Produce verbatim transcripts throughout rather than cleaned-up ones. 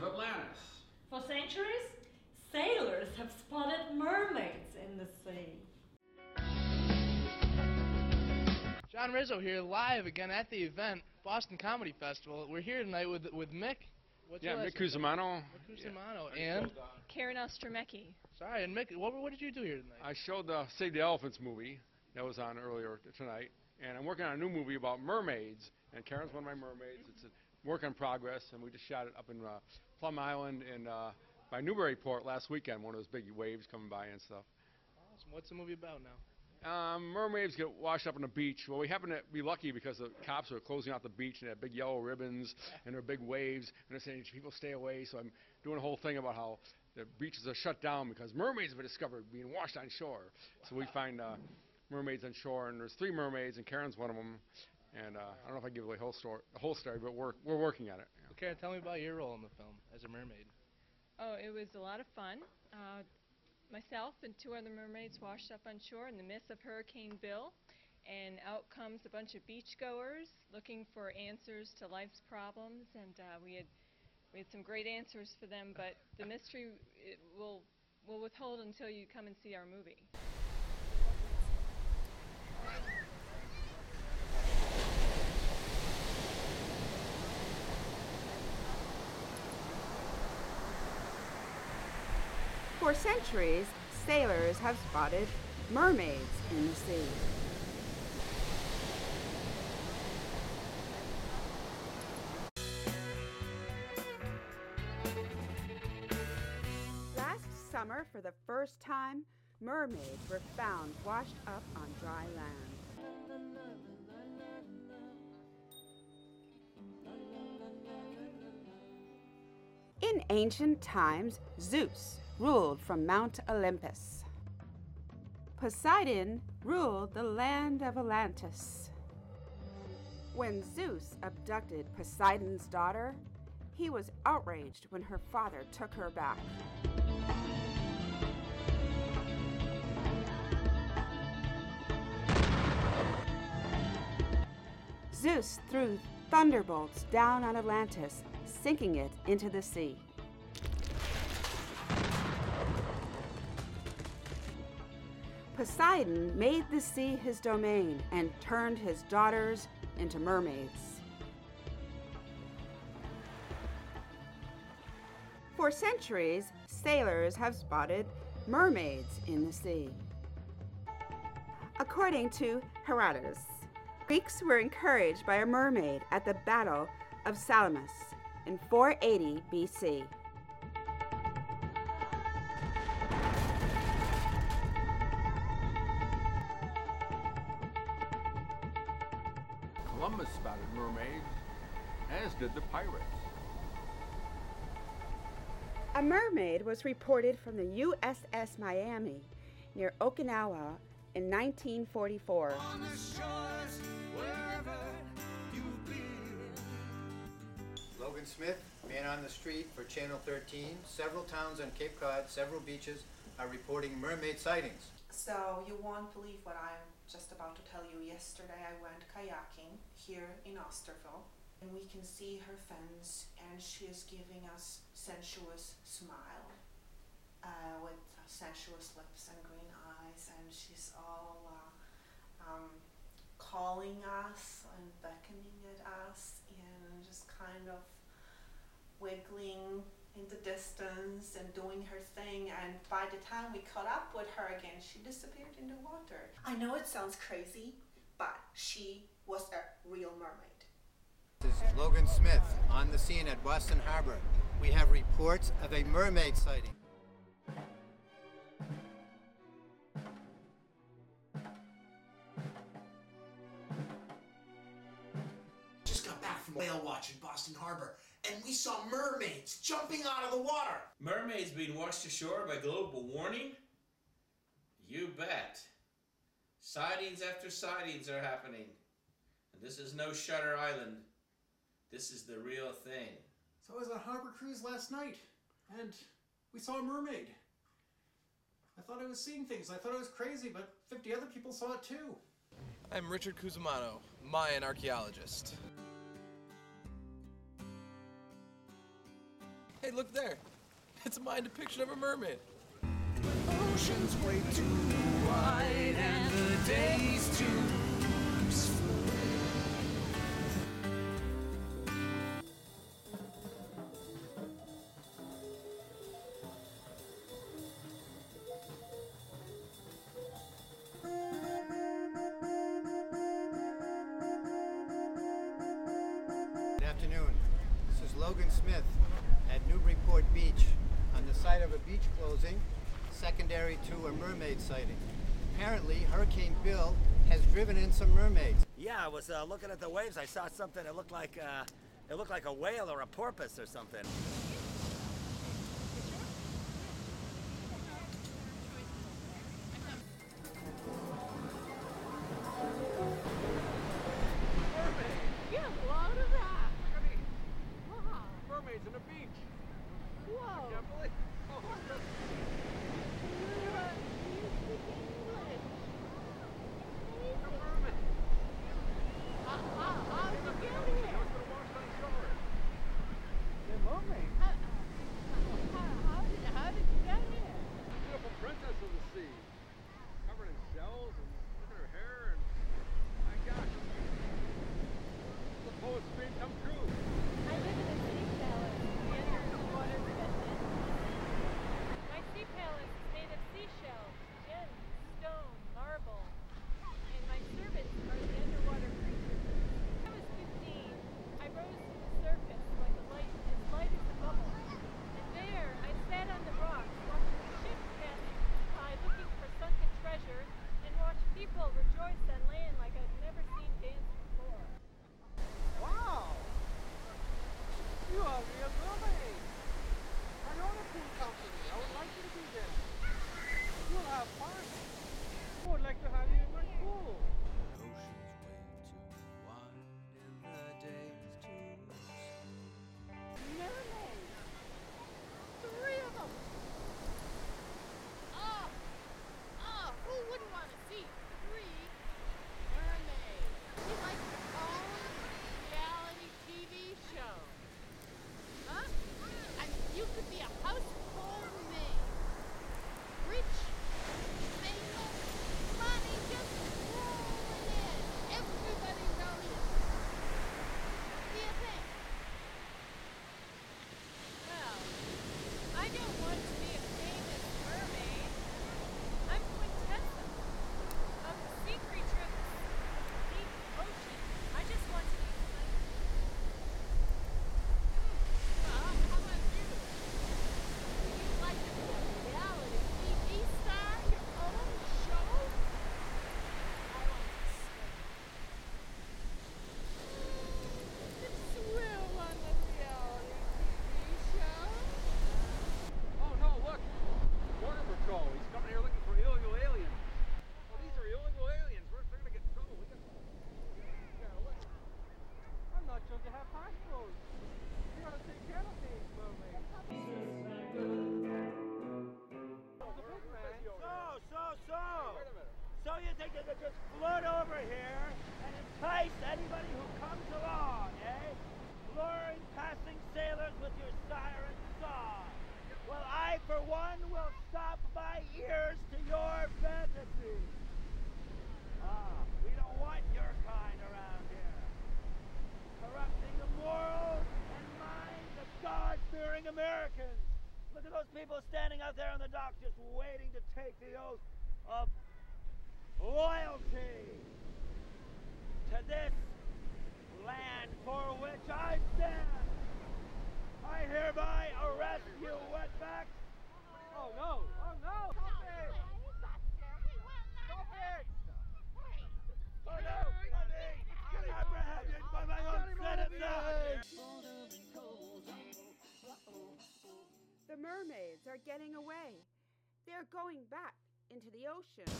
of Atlantis. For centuries, sailors have spotted mermaids in the sea. John Rizzo here, live again at the event, Boston Comedy Festival. We're here tonight with with Mick. What's yeah, your Mick Cusimano. Mick Cusimano yeah. and Karen Ostromecki. Sorry, and Mick, what, what did you do here tonight? I showed the Save the Elephants movie that was on earlier tonight, and I'm working on a new movie about mermaids, and Karen's one of my mermaids. It's a work in progress, and we just shot it up in uh, Plum Island and uh, by Newburyport last weekend, one of those big waves coming by and stuff. Awesome. What's the movie about now? Um, mermaids get washed up on the beach. Well, we happen to be lucky because the cops are closing out the beach and they have big yellow ribbons and there are big waves and they're saying people stay away. So I'm doing a whole thing about how the beaches are shut down because mermaids have been discovered being washed on shore. Wow. So we find uh, mermaids on shore, and there's three mermaids and Karen's one of them. And uh, I don't know if I can give away the whole story, the whole story, but we're we're working on it. Yeah. Well, Karen, tell me about your role in the film as a mermaid. Oh, it was a lot of fun. Uh, Myself and two other mermaids washed up on shore in the midst of Hurricane Bill, and out comes a bunch of beachgoers looking for answers to life's problems, and uh, we had we had some great answers for them, but the mystery it will will withhold until you come and see our movie. For centuries, sailors have spotted mermaids in the sea. Last summer, for the first time, mermaids were found washed up on dry land. In ancient times, Zeus ruled from Mount Olympus. Poseidon ruled the land of Atlantis. When Zeus abducted Poseidon's daughter, he was outraged when her father took her back. Zeus threw thunderbolts down on Atlantis, sinking it into the sea. Poseidon made the sea his domain and turned his daughters into mermaids. For centuries, sailors have spotted mermaids in the sea. According to Herodotus, Greeks were encouraged by a mermaid at the Battle of Salamis in four eighty B C. Columbus spotted mermaids, as did the pirates. A mermaid was reported from the U S S Miami near Okinawa in nineteen forty-four. On the shores, wherever you've been. Logan Smith, man on the street for Channel thirteen. Several towns on Cape Cod, several beaches are reporting mermaid sightings. So you won't believe what I'm just about to tell you. Yesterday I went kayaking here in Osterville, and we can see her fins, and she is giving us sensuous smile uh, with sensuous lips and green eyes, and she's all uh, um, calling us and beckoning at us and just kind of wiggling in the distance and doing her thing, and by the time we caught up with her again, she disappeared in the water. I know it sounds crazy, but she was a real mermaid. This is Logan Smith on the scene at Boston Harbor. We have reports of a mermaid sighting. Just got back from whale watch in Boston Harbor, and we saw mermaids jumping out of the water. Mermaids being washed ashore by global warming? You bet. Sightings after sightings are happening. And this is no Shutter Island. This is the real thing. So I was on a harbor cruise last night, and we saw a mermaid. I thought I was seeing things. I thought I was crazy, but fifty other people saw it too. I'm Richard Cusimano, Mayan archaeologist. Hey, look there. It's a Mayan depiction of a mermaid. Ocean's way too wide and the day's too slow. Good afternoon. This is Logan Smith at Newburyport Beach on the site of a beach closing secondary to a mermaid sighting. Apparently, Hurricane Bill has driven in some mermaids. Yeah, I was uh, looking at the waves. I saw something that looked like uh, it looked like a whale or a porpoise or something. Get a load of that! Wow. Mermaids on the beach. Whoa! Can't believe. Oh, beautiful princess of the sea, covered in shells, and look at her hair, and my gosh, the poet's dream come true. I live in a sea palace, the underwater ribbon. My sea palace is made of seashells, gems, stone, marble, and my servants are the underwater creatures. When I was fifteen, I rose to the surface like a light, as light as a bubble. And there, I sat on the rocks, watching the ships passing by, looking for sunken treasure, and watched people rejoice on land like I'd never seen dance before. Wow! You are a real mermaid! I own a pool company. I would like you to be there. You'll have fun. I would like to have you in my pool. Mermaids! Three of them! Oh! Oh, who wouldn't want to see three mermaids? You like your own reality T V show. Huh? And you could be a household maid. Rich, famous, money just rolling in. Everybody knows it. What do you think? Well, I don't want to be a famous mermaid. I'm Quintessa, a sea creature of the deep ocean. I just want to be Well, how about you? Would you like to be a reality T V star? Your own show? I want to swim. Swim on the reality T V show? Oh no, look! Border Patrol. He's coming here looking for illegal aliens. Oh, these are illegal aliens. We're, they're gonna get in trouble. We got, yeah, look. I'm not sure they have passports. You gotta take care of these mermaids. So, so, so. So you think you could just float over here and entice anybody who comes along, eh? Luring passing sailors with your siren song. Well, I, for one, will stop my ears to your fantasy. Ah, we don't want your kind around here. Corrupting the morals and minds of God-fearing Americans. Look at those people standing out there on the dock just waiting to take the oath of loyalty to this land for which I stand. I hereby arrest you, wetbacks. Oh no! Oh no! Stop it! Stop it! Oh no! Honey! Apprehended by my own citizens! The mermaids are getting away. They're going back into the ocean.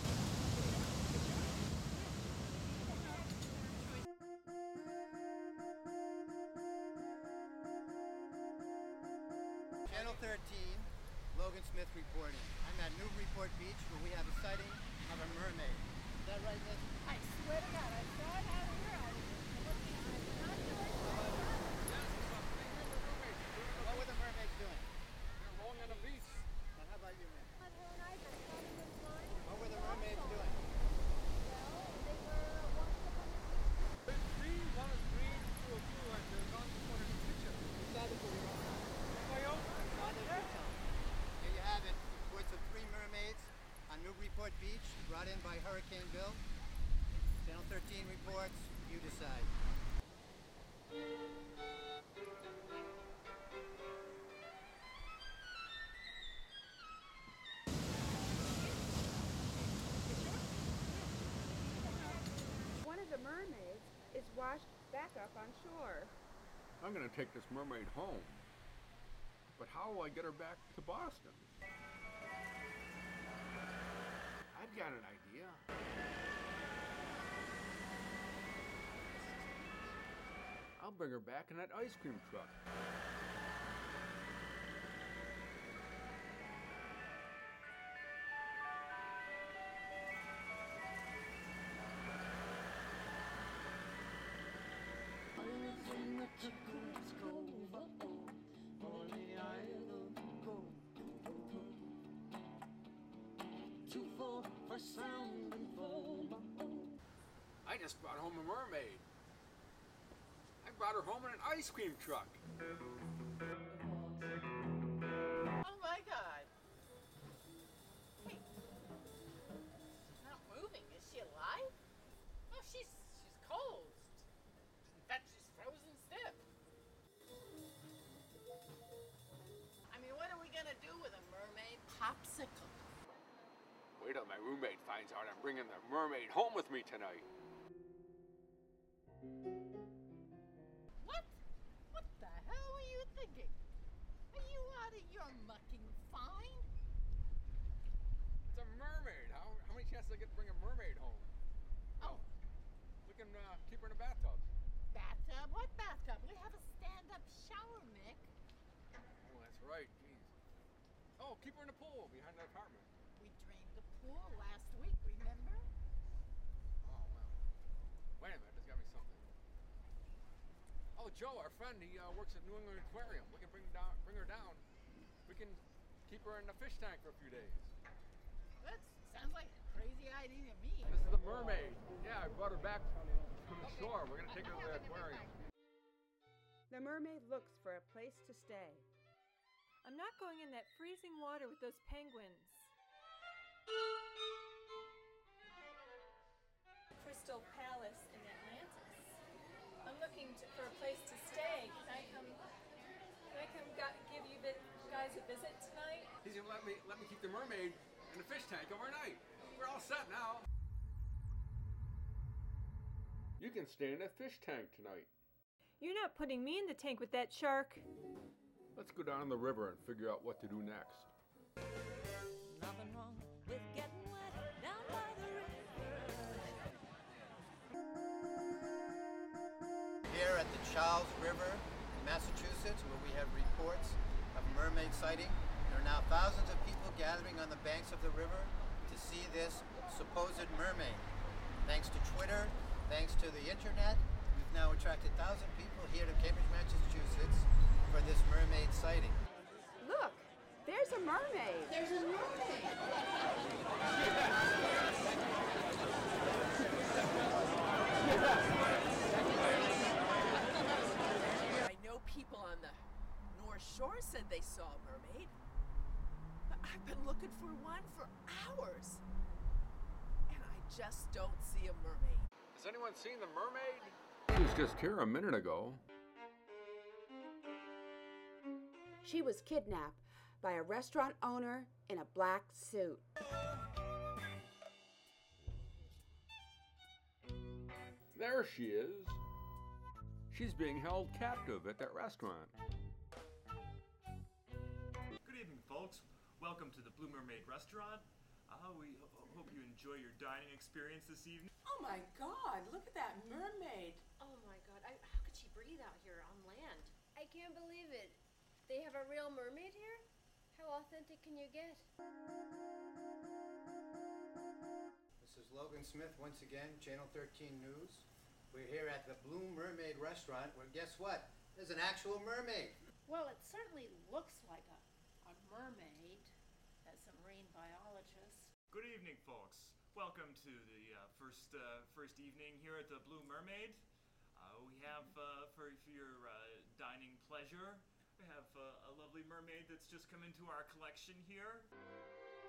Channel thirteen, Logan Smith reporting. I'm at Newburyport Beach where we have a sighting of a mermaid. Is that right, Miss? I swear to God, I saw it out here. I was looking. I'm not sure. What were the mermaids reports, you decide. One of the mermaids is washed back up on shore. I'm gonna take this mermaid home. But how will I get her back to Boston? I've got an idea. I'll bring her back in that ice cream truck. I just brought home a mermaid. I brought her home in an ice cream truck. Oh my God. Wait. She's not moving. Is she alive? Oh, she's she's cold. In fact, she's frozen stiff. I mean, what are we gonna do with a mermaid popsicle? Wait till my roommate finds out I'm bringing the mermaid home with me tonight. What? What the hell were you thinking? Are you out of your mucking fine? It's a mermaid. How, how many chances I get to bring a mermaid home? Oh. We can uh, keep her in a bathtub. Bathtub? What bathtub? We have a stand-up shower, Mick. Oh, that's right. Jeez. Oh, keep her in the pool behind the apartment. We drained the pool last week, remember? Oh, well. Wait a minute. This got me something. Oh, Joe, our friend, he uh, works at New England Aquarium. We can bring down, bring her down. We can keep her in the fish tank for a few days. That sounds like a crazy idea to me. This is the mermaid. Yeah, I brought her back from the shore. We're gonna take her to the aquarium. The mermaid looks for a place to stay. I'm not going in that freezing water with those penguins. Crystal Palace in Atlantis. I'm looking to, for a place to stay. Can I come? Can I come got, give you vi- guys a visit tonight? He's gonna let me let me keep the mermaid in the fish tank overnight. We're all set now. You can stay in that fish tank tonight. You're not putting me in the tank with that shark. Let's go down the river and figure out what to do next. Nothing wrong with getting wet down by the river. Here at the Charles River in Massachusetts, where we have reports of mermaid sighting, there are now thousands of people gathering on the banks of the river to see this supposed mermaid. Thanks to Twitter, thanks to the internet, we've now attracted one thousand people here to Cambridge, Massachusetts for this mermaid sighting. Look, there's a mermaid. There's a mermaid. I know people on the North Shore said they saw a mermaid. I've been looking for one for hours. And I just don't see a mermaid. Has anyone seen the mermaid? She was just here a minute ago. She was kidnapped by a restaurant owner in a black suit. There she is. She's being held captive at that restaurant. Good evening, folks. Welcome to the Blue Mermaid Restaurant. Uh, we ho- hope you enjoy your dining experience this evening. Oh my God, look at that mermaid. Oh my God, I, how could she breathe out here on land? I can't believe it. They have a real mermaid here? How authentic can you get? This is Logan Smith once again, Channel thirteen News. We're here at the Blue Mermaid Restaurant where, guess what? There's an actual mermaid. Well, it certainly looks like a, a mermaid as a marine biologist. Good evening, folks. Welcome to the uh, first uh, first evening here at the Blue Mermaid. Uh, we have, uh, for, for your uh, dining pleasure, we have uh, a lovely mermaid that's just come into our collection here.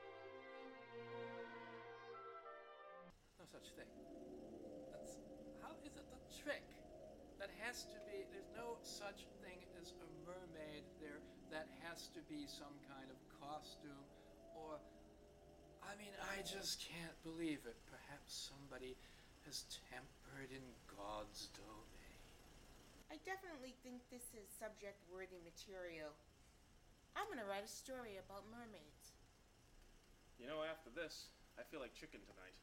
No such thing. That's how What is it, the trick? That has to be, there's no such thing as a mermaid there. That has to be some kind of costume or, I mean, I just can't believe it. Perhaps somebody has tampered in God's domain. I definitely think this is subject-worthy material. I'm gonna write a story about mermaids. You know, after this, I feel like chicken tonight.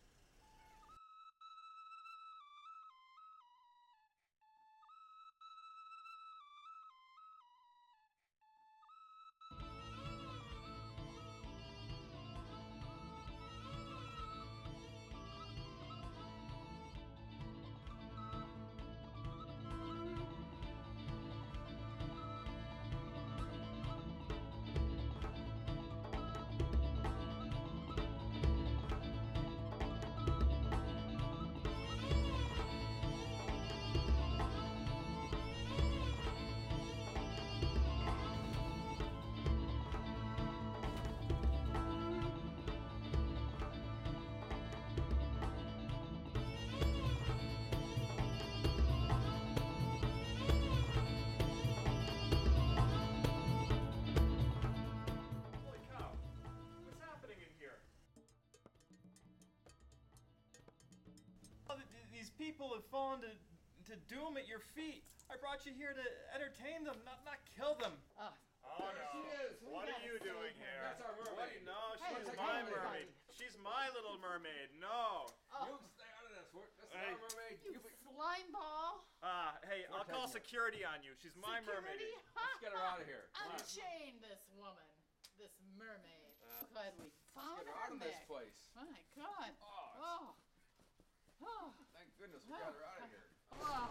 People have fallen to, to doom at your feet. I brought you here to entertain them, not not kill them. Oh, Oh no! What are you doing here? That's our mermaid. What? No, Hey, she's let's my take her. mermaid. She's my little mermaid. No. You stay out of this. We're- This is Hey. our mermaid. You You be- slime ball. Ah, hey, We're I'll call taking her. security on you. She's my mermaid. Security? Let's get her out of here. Come on. Unchain this woman, this mermaid. Uh, Good, we found Get her her out of this neck. place. My God. Oh, Oh. Oh. Thank goodness we got her out of here. Oh.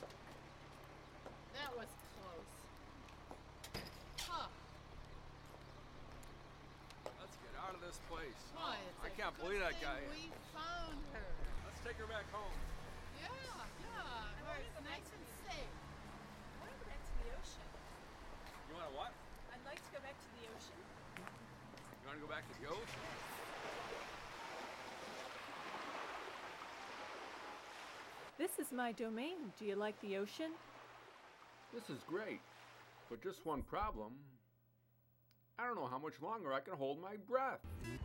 That was close. Huh. Let's get out of this place. Boy, it's I a can't good believe that thing guy. We found her. Let's take her back home. Yeah, yeah. Where it's nice and safe. I want to go back to the ocean. You want to what? I'd like to go back to the ocean. You want to go back to the ocean? This is my domain. Do you like the ocean? This is great, but just one problem. I don't know how much longer I can hold my breath.